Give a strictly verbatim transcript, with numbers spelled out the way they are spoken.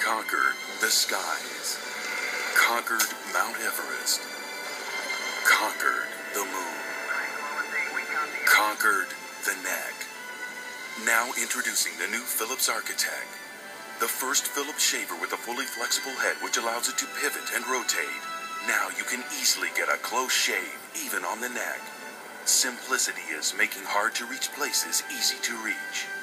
Conquered the skies. Conquered Mount Everest. Conquered the moon. Conquered the neck. Now introducing the new Philips Architect. The first Philips shaver with a fully flexible head which allows it to pivot and rotate. Now you can easily get a close shave, even on the neck. Simplicity is making hard-to-reach places easy to reach.